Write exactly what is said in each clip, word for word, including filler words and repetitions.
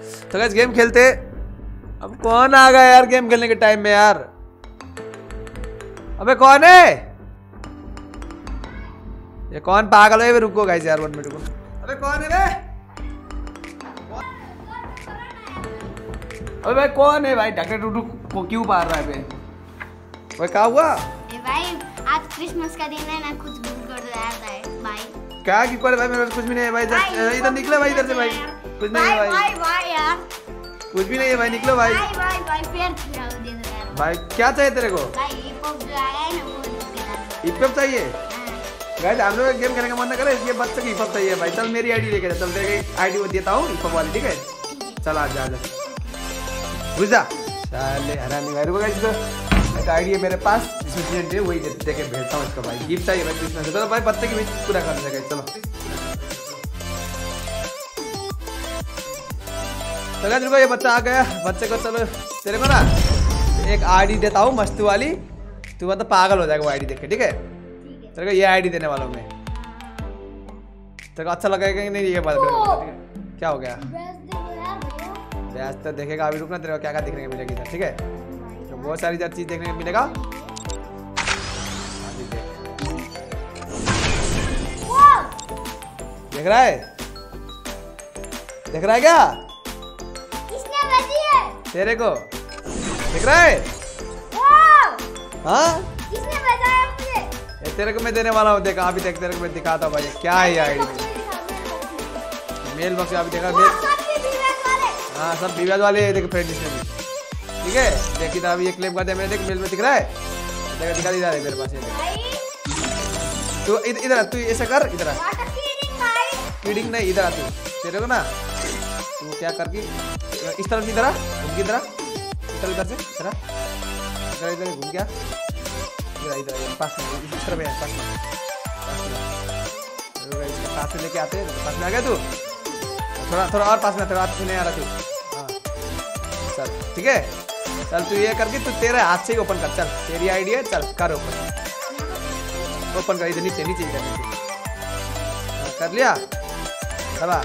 तो guys game खेलते। अब कौन आ गया यार गेम खेलने के टाइम में यार? अबे कौन है ये? कौन पागल है? रुको गाइस यार वन मिनट रुको। अबे कौन है बे? अबे भाई कौन है भाई? डॉक्टर टूटू को क्यों मार रहा है बे? भाई क्या हुआ? ए भाई आज क्रिसमस का दिन है ना, कुछ गुड कर दो यार भाई। क्या की कर भाई? मेरे पास कुछ भी नहीं है भाई। इधर इधर निकलो भाई, इधर से भाई। कुछ नहीं है भाई। भाई भाई यार कुछ भी नहीं है भाई, निकलो भाई। भाई भाई भाई पैर छुड़ा दे दो यार। भाई क्या चाहिए तेरे को? भाई हिप हॉप जो आया है ना वो हिप हॉप चाहिए? गाइस हम लोग गेम खेलने का मन ना करे, इसलिए बच्चे को हिप हॉप चाहिए भाई। चल मेरी आईडी लेके जा, चल तेरे की आईडी वो देता हूं हिप हॉप वाली, ठीक है? चल आ जा आ जा घुस जा। साले हरामी भाई। रुको गाइस एक आईडी है मेरे पास, इसमें है वही दे के भेजता हूं इसको भाई। गिफ्ट चाहिए भाई क्रिसमस। चलो भाई बच्चे की विश पूरा कर देंगे। चलो तो गाइस रुको ये बच्चा आ गया। बच्चे को चलो तेरे को ना एक आईडी देता हूँ मस्त वाली, तू मतलब पागल हो जाएगा वो आईडी देख के, ठीक है? तेरे को ये आईडी देने वाला हूँ मैं। तेरे को अच्छा लगेगा कि नहीं ये बात? क्या हो गया? ब्याज तो देखेगा अभी, रुकना। तेरे को क्या क्या देखने को मिलेगी इधर, ठीक है? तो बहुत सारी चीज देखने को मिलेगा। देख रहा है? देख रहा है क्या? किसने भेजी है? तेरे को देख रहा है? हाँ किसने भेजा है मुझे? ये तेरे को मैं देने वाला हूँ। देखा अभी देख, तेरे को मैं दिखाता हूँ भाई क्या है ये आईडी। मेल बॉक्स अभी देखा मेल। हाँ सब विवाद वाले देख फ्रेंड इसमें भी, ठीक है? देखी था अभी ये क्लेम कर दिया मैंने। देख मेल में दिख रहा है, देखा दिखा दिया है मेरे पास ये। तू इधर तू ऐसा कर, इधर फीडिंग नहीं, इधर आ तू। तेरे को ना तू क्या करके इस तरफ इधर आ, घूम के इधर आ, इधर इधर से इधर इधर इधर घूम गया, इधर इधर पास में इस तरफ है, पास में पास में लेके आते हैं। पास में आ गया तू? थोड़ा थोड़ा और पास में, थोड़ा हाथ में नहीं आ रहा तू। हाँ चल ठीक है। चल तू ये करके तू तेरे हाथ से ही ओपन कर। चल तेरी आईडी है, चल कर ओपन। ओपन कर इधर नीचे नीचे इधर नीचे कर लिया। चला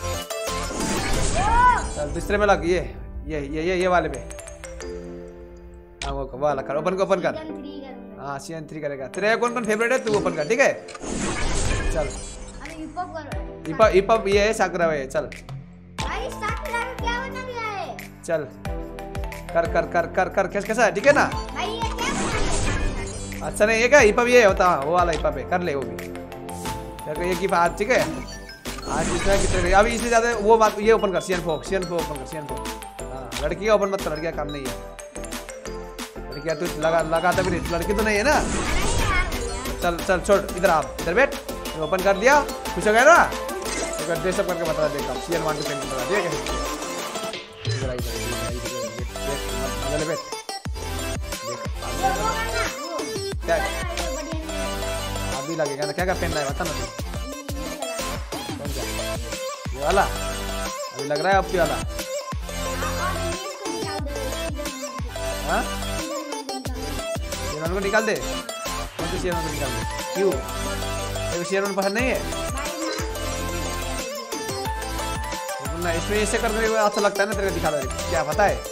चल दूसरे में लग। ये ये ये ये ये वाले में। हाँ वो वाला कर, ओपन को ओपन कर। हाँ सीएन थ्री करेगा। तेरे कौन कौन फेवरेट है तू ओपन कर, ठीक है? चल हिप हिप हॉप ये है साकुरा है। चल भाई साकुरा में क्या बना दिया है? चल कर कर कर कर कर कैसा कैसा है, ठीक है ना? भाई ये क्या बना? अच्छा नहीं ये क्या हिप हॉप ये होता है वो वाला हिप हॉप है, कर ले वो भी। तेरे ये की बात, ठीक है? आज कितना कितने अभी इससे ज्यादा वो बात ये ओपन कर। CN four CN four open कर, सीएन फोर। हाँ लड़की का ओपन मत कर, लड़की का काम नहीं है। लड़कियां तू लगा लगाता भी नहीं, लड़की तो नहीं है ना? चल चल छोड़, इधर आप इधर बैठ। ओपन कर दिया, खुश हो गया ना? तो कर सब करके बता देगा। सीएन वन टू टेन बता दिया क्या? इधर इधर इधर बैठ। क्या अभी लगेगा ना? क्या क्या पहनना है बता ना तू। कौन सा? ये वाला अभी लग रहा है आपकी वाला। हाँ शेरवानी को निकाल दे। कौन सी शेरवानी को निकाल दे? क्यों तेरे शेरवानी पसंद नहीं है ना? इसमें ऐसे करने में अच्छा लगता है ना? तेरे को दिखा दे क्या पता है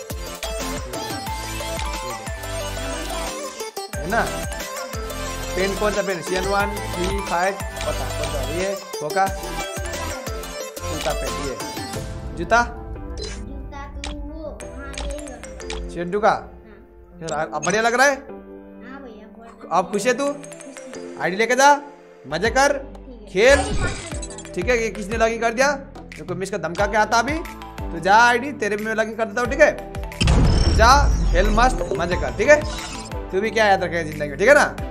है ना? पेन कौन सा pen? CN one three five पता कौन सा? ये होगा जूता पेन। ये जूता जूता तो वो हां यही है शेंडू का। अब बढ़िया लग रहा है? हां भैया अब खुश है तू? आईडी लेके जा, मजे कर, खेल, ठीक है? ये किसने लॉगिन कर दिया? तो मिस का धमका के आता अभी। तो जा आईडी तेरे में लॉगिन कर देता हूँ, ठीक है? जा खेल मस्त मजे कर, ठीक है? तू भी क्या याद रखेगा जिंदगी में, ठीक है ना?